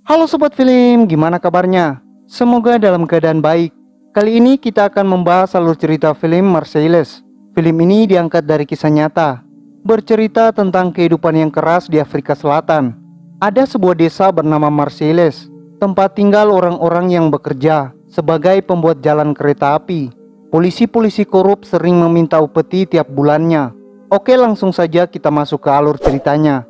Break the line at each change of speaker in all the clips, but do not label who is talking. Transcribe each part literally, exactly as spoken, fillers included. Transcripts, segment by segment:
Halo Sobat Film, gimana kabarnya? Semoga dalam keadaan baik. Kali ini kita akan membahas alur cerita film Marseilles. Film ini diangkat dari kisah nyata, bercerita tentang kehidupan yang keras di Afrika Selatan. Ada sebuah desa bernama Marseilles, tempat tinggal orang-orang yang bekerja sebagai pembuat jalan kereta api. Polisi-polisi korup sering meminta upeti tiap bulannya. Oke, langsung saja kita masuk ke alur ceritanya.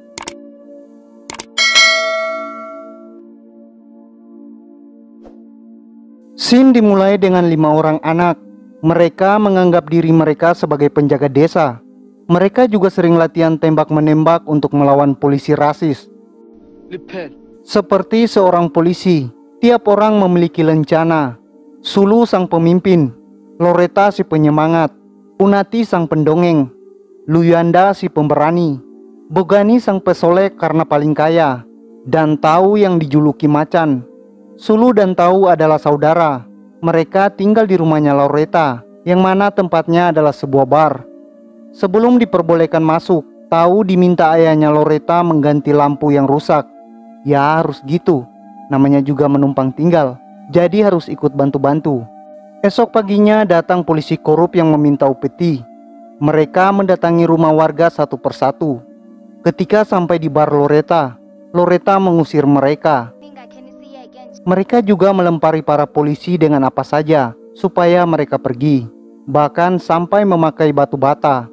Scene dimulai dengan lima orang anak. Mereka menganggap diri mereka sebagai penjaga desa. Mereka juga sering latihan tembak-menembak untuk melawan polisi rasis. Seperti seorang polisi, tiap orang memiliki lencana. Sulu sang pemimpin, Loretta si penyemangat, Unati sang pendongeng, Luyanda si pemberani, Bogani sang pesolek karena paling kaya, dan Tau yang dijuluki macan. Sulu dan Tau adalah saudara. Mereka tinggal di rumahnya Loretta, yang mana tempatnya adalah sebuah bar. Sebelum diperbolehkan masuk, Tau diminta ayahnya Loretta mengganti lampu yang rusak. Ya harus gitu, namanya juga menumpang tinggal, jadi harus ikut bantu-bantu. Esok paginya datang polisi korup yang meminta upeti. Mereka mendatangi rumah warga satu persatu. Ketika sampai di bar Loretta, Loretta mengusir mereka. Mereka juga melempari para polisi dengan apa saja supaya mereka pergi, bahkan sampai memakai batu bata.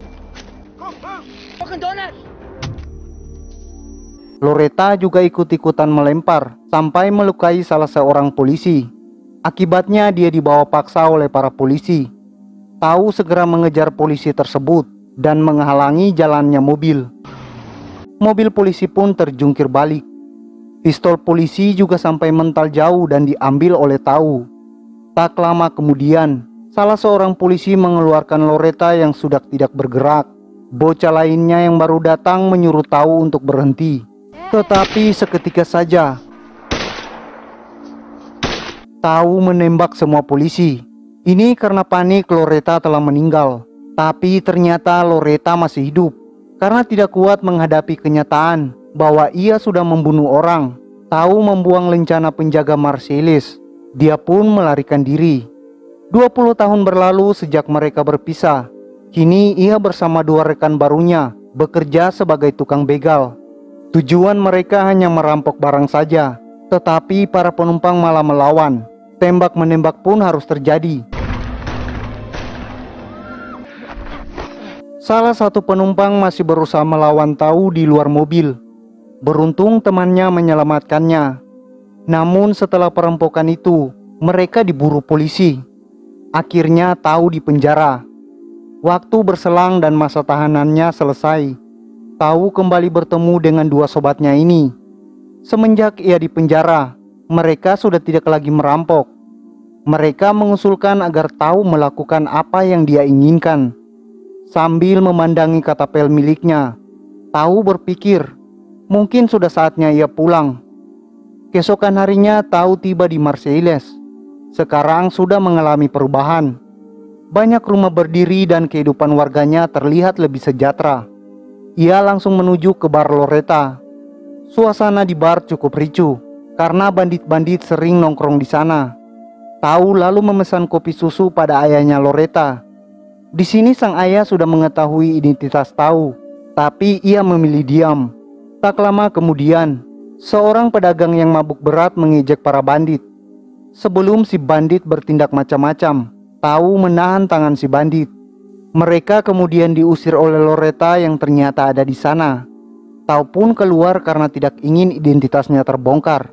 Loretta juga ikut-ikutan melempar sampai melukai salah seorang polisi. Akibatnya dia dibawa paksa oleh para polisi. Tau segera mengejar polisi tersebut dan menghalangi jalannya mobil. Mobil polisi pun terjungkir balik. Pistol polisi juga sampai mental jauh dan diambil oleh Tau. Tak lama kemudian, salah seorang polisi mengeluarkan Loretta yang sudah tidak bergerak. Bocah lainnya yang baru datang menyuruh Tau untuk berhenti. Tetapi seketika saja, Tau menembak semua polisi. Ini karena panik Loretta telah meninggal. Tapi ternyata Loretta masih hidup karena tidak kuat menghadapi kenyataan bahwa ia sudah membunuh orang. Tau membuang lencana penjaga Marseilles. Dia pun melarikan diri. dua puluh tahun berlalu sejak mereka berpisah. Kini ia bersama dua rekan barunya bekerja sebagai tukang begal. Tujuan mereka hanya merampok barang saja, tetapi para penumpang malah melawan. Tembak-menembak pun harus terjadi. Salah satu penumpang masih berusaha melawan Tau di luar mobil. Beruntung temannya menyelamatkannya. Namun setelah perampokan itu, mereka diburu polisi. Akhirnya Tau dipenjara. Waktu berselang dan masa tahanannya selesai. Tau kembali bertemu dengan dua sobatnya ini. Semenjak ia dipenjara, mereka sudah tidak lagi merampok. Mereka mengusulkan agar Tau melakukan apa yang dia inginkan. Sambil memandangi katapel miliknya, Tau berpikir, mungkin sudah saatnya ia pulang. Keesokan harinya Tau tiba di Marseilles. Sekarang sudah mengalami perubahan. Banyak rumah berdiri dan kehidupan warganya terlihat lebih sejahtera. Ia langsung menuju ke bar Loretta. Suasana di bar cukup ricuh karena bandit-bandit sering nongkrong di sana. Tau lalu memesan kopi susu pada ayahnya Loretta. Di sini sang ayah sudah mengetahui identitas Tau, tapi ia memilih diam. Tak lama kemudian, seorang pedagang yang mabuk berat mengejek para bandit. Sebelum si bandit bertindak macam-macam, Tau menahan tangan si bandit. Mereka kemudian diusir oleh Loretta yang ternyata ada di sana. Tau pun keluar karena tidak ingin identitasnya terbongkar.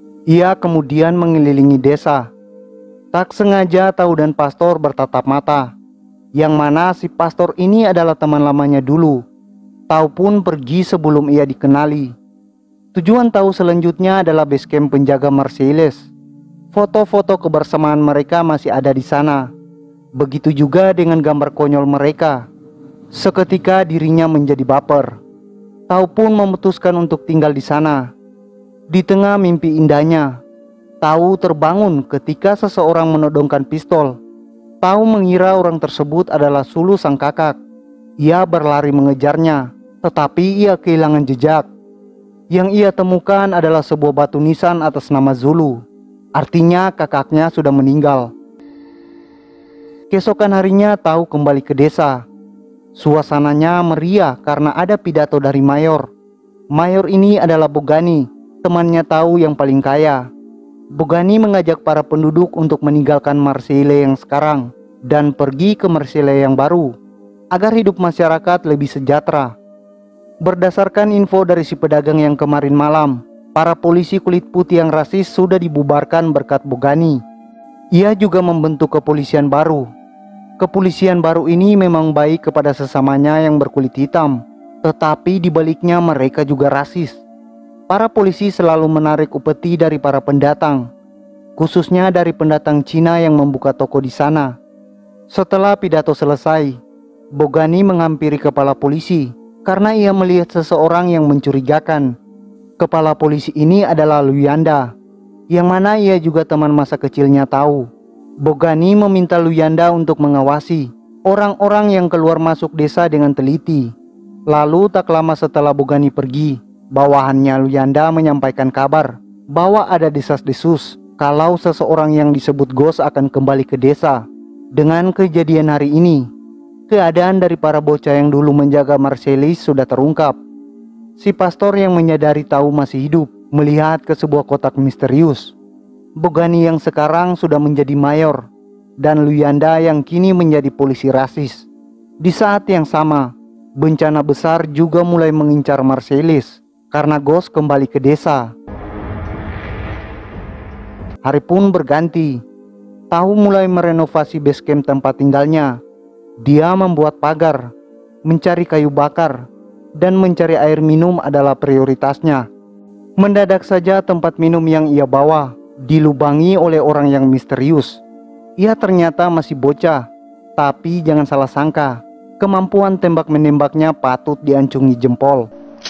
Ia kemudian mengelilingi desa. Tak sengaja Tau dan pastor bertatap mata, yang mana si pastor ini adalah teman lamanya dulu. Tau pun pergi sebelum ia dikenali. Tujuan Tau selanjutnya adalah base camp penjaga Marseilles. Foto-foto kebersamaan mereka masih ada di sana. Begitu juga dengan gambar konyol mereka. Seketika dirinya menjadi baper. Tau pun memutuskan untuk tinggal di sana. Di tengah mimpi indahnya, Tau terbangun ketika seseorang menodongkan pistol. Tau mengira orang tersebut adalah Sulu sang kakak. Ia berlari mengejarnya, tetapi ia kehilangan jejak. Yang ia temukan adalah sebuah batu nisan atas nama Zulu. Artinya kakaknya sudah meninggal. Keesokan harinya Tau kembali ke desa. Suasananya meriah karena ada pidato dari mayor. Mayor ini adalah Bogani, temannya Tau yang paling kaya. Bogani mengajak para penduduk untuk meninggalkan Marseille yang sekarang dan pergi ke Marseille yang baru, agar hidup masyarakat lebih sejahtera. Berdasarkan info dari si pedagang yang kemarin malam, para polisi kulit putih yang rasis sudah dibubarkan berkat Bogani. Ia juga membentuk kepolisian baru. Kepolisian baru ini memang baik kepada sesamanya yang berkulit hitam, tetapi di baliknya mereka juga rasis. Para polisi selalu menarik upeti dari para pendatang, khususnya dari pendatang Cina yang membuka toko di sana. Setelah pidato selesai, Bogani menghampiri kepala polisi karena ia melihat seseorang yang mencurigakan. Kepala polisi ini adalah Luyanda, yang mana ia juga teman masa kecilnya Tau. Bogani meminta Luyanda untuk mengawasi orang-orang yang keluar masuk desa dengan teliti. Lalu tak lama setelah Bogani pergi, bawahannya Luyanda menyampaikan kabar bahwa ada desas-desus kalau seseorang yang disebut Ghost akan kembali ke desa. Dengan kejadian hari ini, keadaan dari para bocah yang dulu menjaga Marseille sudah terungkap. Si pastor yang menyadari Tau masih hidup melihat ke sebuah kotak misterius. Bogani yang sekarang sudah menjadi mayor, dan Luyanda yang kini menjadi polisi rasis. Di saat yang sama, bencana besar juga mulai mengincar Marseille karena Ghost kembali ke desa. Hari pun berganti. Tau mulai merenovasi base camp tempat tinggalnya. Dia membuat pagar, mencari kayu bakar, dan mencari air minum adalah prioritasnya. Mendadak saja tempat minum yang ia bawa dilubangi oleh orang yang misterius. Ia ternyata masih bocah, tapi jangan salah sangka, kemampuan tembak menembaknya patut diancungi jempol.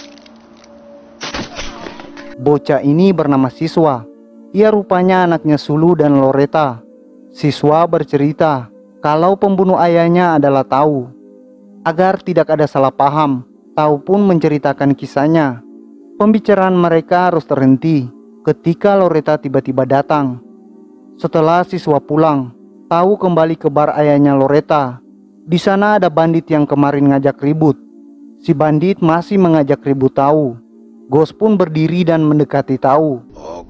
Bocah ini bernama Siswa. Ia rupanya anaknya Sulu dan Loretta. Siswa bercerita kalau pembunuh ayahnya adalah Tau. Agar tidak ada salah paham, Tau pun menceritakan kisahnya. Pembicaraan mereka harus terhenti ketika Loretta tiba-tiba datang. Setelah Siswa pulang, Tau kembali ke bar ayahnya Loretta. Di sana ada bandit yang kemarin ngajak ribut. Si bandit masih mengajak ribut Tau. Ghost pun berdiri dan mendekati Tau.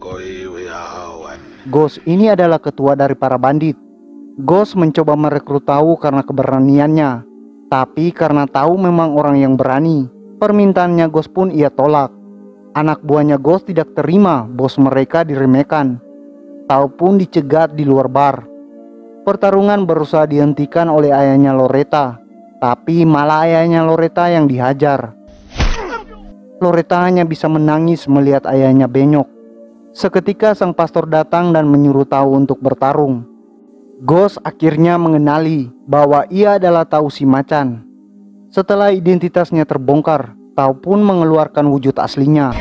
Ghost ini adalah ketua dari para bandit. Ghost mencoba merekrut Tau karena keberaniannya, tapi karena Tau memang orang yang berani, permintaannya Ghost pun ia tolak. Anak buahnya Ghost tidak terima bos mereka diremehkan. Tau pun dicegat di luar bar. Pertarungan berusaha dihentikan oleh ayahnya Loretta, tapi malah ayahnya Loretta yang dihajar. Loretta hanya bisa menangis melihat ayahnya benyok. Seketika sang pastor datang dan menyuruh Tau untuk bertarung. Ghost akhirnya mengenali bahwa ia adalah Tau si Macan. Setelah identitasnya terbongkar, Tau pun mengeluarkan wujud aslinya.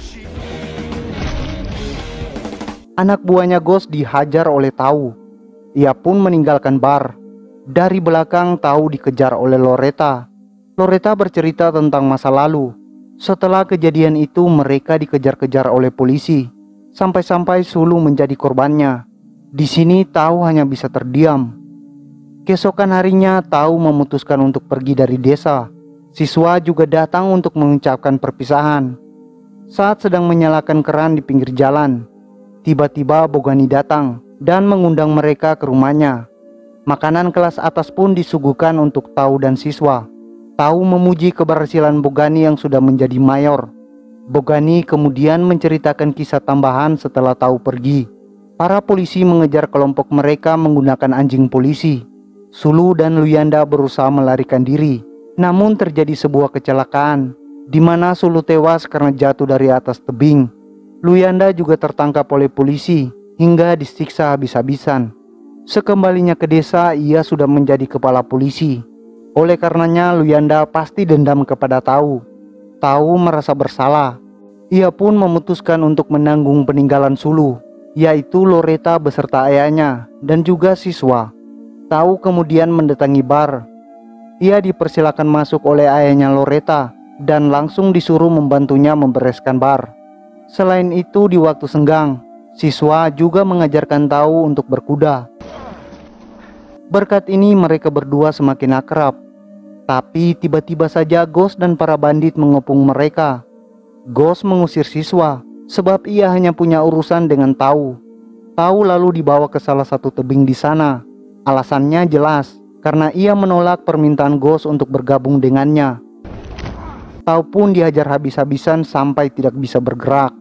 Anak buahnya Ghost dihajar oleh Tau. Ia pun meninggalkan bar. Dari belakang Tau dikejar oleh Loretta. Loretta bercerita tentang masa lalu. Setelah kejadian itu mereka dikejar-kejar oleh polisi, sampai-sampai Sulu menjadi korbannya. Di sini Tau hanya bisa terdiam. Keesokan harinya Tau memutuskan untuk pergi dari desa. Siswa juga datang untuk mengucapkan perpisahan. Saat sedang menyalakan keran di pinggir jalan, tiba-tiba Bogani datang dan mengundang mereka ke rumahnya. Makanan kelas atas pun disuguhkan untuk Tau dan Siswa. Tau memuji keberhasilan Bogani yang sudah menjadi mayor. Bogani kemudian menceritakan kisah tambahan setelah Tau pergi. Para polisi mengejar kelompok mereka menggunakan anjing polisi. Sulu dan Luyanda berusaha melarikan diri, namun terjadi sebuah kecelakaan di mana Sulu tewas karena jatuh dari atas tebing. Luyanda juga tertangkap oleh polisi hingga disiksa habis-habisan. Sekembalinya ke desa, ia sudah menjadi kepala polisi. Oleh karenanya Luyanda pasti dendam kepada Tau. Tau merasa bersalah. Ia pun memutuskan untuk menanggung peninggalan Sulu, yaitu Loretta beserta ayahnya dan juga Siswa. Tau kemudian mendatangi bar. Ia dipersilakan masuk oleh ayahnya Loretta dan langsung disuruh membantunya membereskan bar. Selain itu, di waktu senggang, siswa juga mengajarkan Tau untuk berkuda. Berkat ini mereka berdua semakin akrab. Tapi tiba-tiba saja Ghost dan para bandit mengepung mereka. Ghost mengusir siswa sebab ia hanya punya urusan dengan Tau. Tau lalu dibawa ke salah satu tebing di sana. Alasannya jelas, karena ia menolak permintaan Ghost untuk bergabung dengannya. Tau pun dihajar habis-habisan sampai tidak bisa bergerak.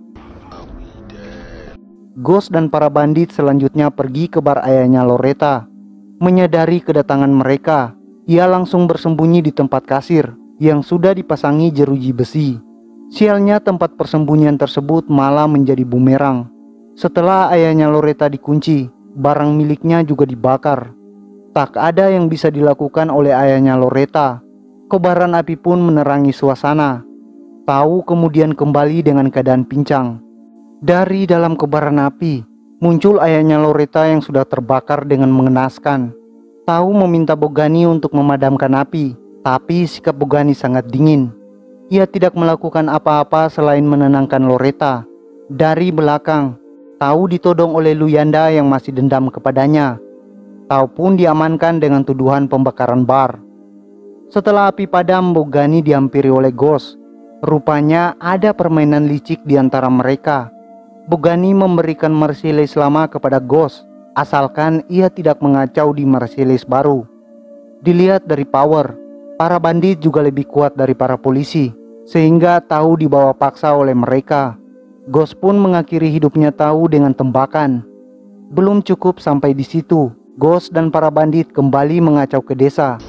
Ghost dan para bandit selanjutnya pergi ke bar ayahnya Loretta. Menyadari kedatangan mereka, ia langsung bersembunyi di tempat kasir yang sudah dipasangi jeruji besi. Sialnya tempat persembunyian tersebut malah menjadi bumerang. Setelah ayahnya Loretta dikunci, barang miliknya juga dibakar. Tak ada yang bisa dilakukan oleh ayahnya Loretta. Kobaran api pun menerangi suasana. Tau kemudian kembali dengan keadaan pincang. Dari dalam kobaran api, muncul ayahnya Loretta yang sudah terbakar dengan mengenaskan. Tau meminta Bogani untuk memadamkan api, tapi sikap Bogani sangat dingin. Ia tidak melakukan apa-apa selain menenangkan Loretta. Dari belakang, Tau ditodong oleh Luyanda yang masih dendam kepadanya. Tau pun diamankan dengan tuduhan pembakaran bar. Setelah api padam, Bogani dihampiri oleh Ghost. Rupanya ada permainan licik di antara mereka. Bogani memberikan Merciless lama kepada Ghost, asalkan ia tidak mengacau di Merciless baru. Dilihat dari power, para bandit juga lebih kuat dari para polisi, sehingga Tau dibawa paksa oleh mereka. Ghost pun mengakhiri hidupnya Tau dengan tembakan. Belum cukup sampai di situ, Ghost dan para bandit kembali mengacau ke desa.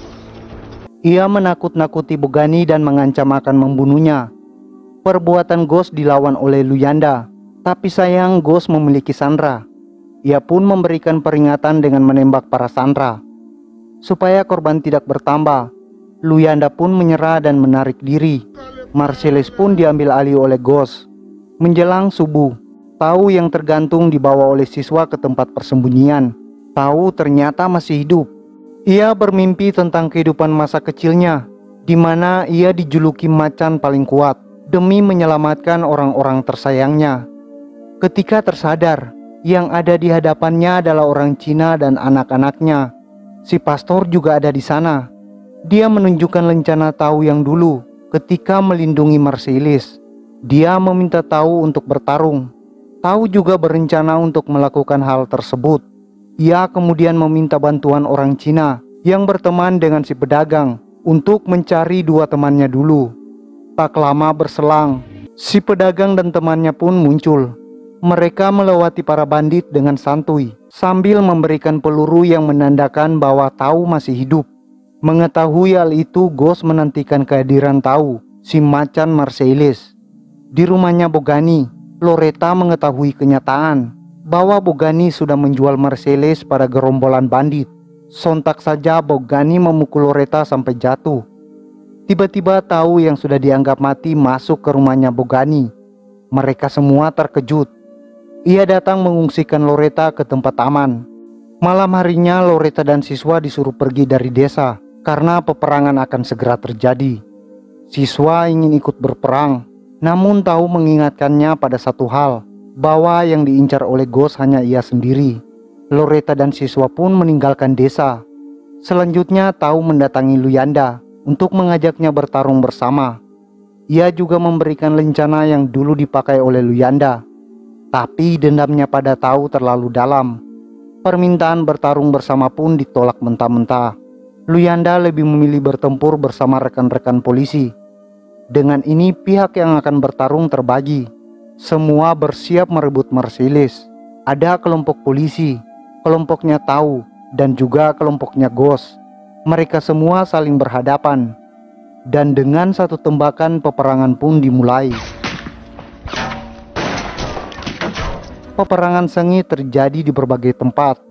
Ia menakut-nakuti Bogani dan mengancam akan membunuhnya. Perbuatan Ghost dilawan oleh Luyanda, tapi sayang Ghost memiliki sandera. Ia pun memberikan peringatan dengan menembak para sandera. Supaya korban tidak bertambah, Luyanda pun menyerah dan menarik diri. Merciless pun diambil alih oleh Ghost. Menjelang subuh, Tau yang tergantung dibawa oleh siswa ke tempat persembunyian. Tau ternyata masih hidup. Ia bermimpi tentang kehidupan masa kecilnya, di mana ia dijuluki macan paling kuat demi menyelamatkan orang-orang tersayangnya. Ketika tersadar, yang ada di hadapannya adalah orang Cina dan anak-anaknya. Si pastor juga ada di sana. Dia menunjukkan lencana Tau yang dulu ketika melindungi Merciless. Dia meminta Tau untuk bertarung. Tau juga berencana untuk melakukan hal tersebut. Ia kemudian meminta bantuan orang Cina yang berteman dengan si pedagang untuk mencari dua temannya dulu. Tak lama berselang, si pedagang dan temannya pun muncul. Mereka melewati para bandit dengan santuy sambil memberikan peluru yang menandakan bahwa Tau masih hidup. Mengetahui hal itu, Ghost menantikan kehadiran Tau, si macan Merciless. Di rumahnya Bogani, Loretta mengetahui kenyataan bahwa Bogani sudah menjual Merciless pada gerombolan bandit. Sontak saja Bogani memukul Loretta sampai jatuh. Tiba-tiba Tau yang sudah dianggap mati masuk ke rumahnya Bogani. Mereka semua terkejut. Ia datang mengungsikan Loretta ke tempat aman. Malam harinya Loretta dan siswa disuruh pergi dari desa karena peperangan akan segera terjadi. Siswa ingin ikut berperang, namun Tau mengingatkannya pada satu hal, bahwa yang diincar oleh Ghost hanya ia sendiri. Loretta dan siswa pun meninggalkan desa. Selanjutnya Tau mendatangi Luyanda untuk mengajaknya bertarung bersama. Ia juga memberikan lencana yang dulu dipakai oleh Luyanda. Tapi dendamnya pada Tau terlalu dalam. Permintaan bertarung bersama pun ditolak mentah-mentah. Luyanda lebih memilih bertempur bersama rekan-rekan polisi. Dengan ini pihak yang akan bertarung terbagi. Semua bersiap merebut Merciless. Ada kelompok polisi, kelompoknya Tau, dan juga kelompoknya Ghost. Mereka semua saling berhadapan. Dan dengan satu tembakan peperangan pun dimulai. Peperangan sengit terjadi di berbagai tempat.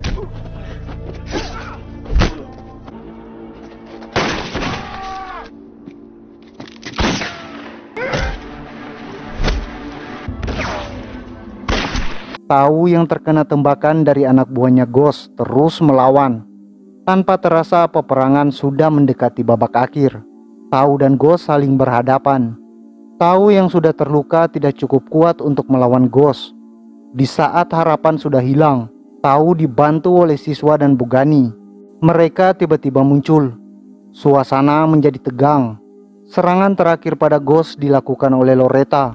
Tau yang terkena tembakan dari anak buahnya Ghost terus melawan. Tanpa terasa peperangan sudah mendekati babak akhir. Tao dan Ghost saling berhadapan. Tao yang sudah terluka tidak cukup kuat untuk melawan Ghost. Di saat harapan sudah hilang, Tao dibantu oleh siswa dan Bugani. Mereka tiba-tiba muncul. Suasana menjadi tegang. Serangan terakhir pada Ghost dilakukan oleh Loretta.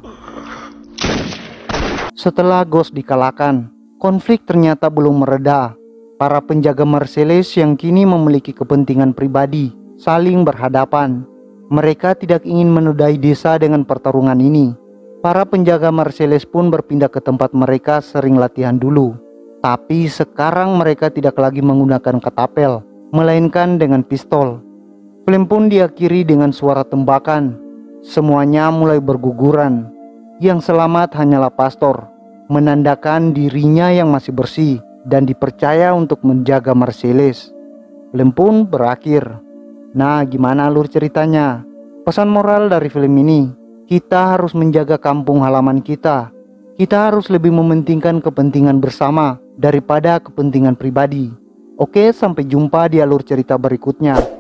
Setelah Ghost dikalahkan, konflik ternyata belum mereda. Para penjaga Marseilles yang kini memiliki kepentingan pribadi saling berhadapan. Mereka tidak ingin menodai desa dengan pertarungan ini. Para penjaga Marseilles pun berpindah ke tempat mereka sering latihan dulu. Tapi sekarang mereka tidak lagi menggunakan katapel, melainkan dengan pistol. Film pun diakhiri dengan suara tembakan. Semuanya mulai berguguran. Yang selamat hanyalah pastor, menandakan dirinya yang masih bersih dan dipercaya untuk menjaga Marseilles. Film pun berakhir. Nah, gimana alur ceritanya? Pesan moral dari film ini, kita harus menjaga kampung halaman kita. Kita harus lebih mementingkan kepentingan bersama daripada kepentingan pribadi. Oke, sampai jumpa di alur cerita berikutnya.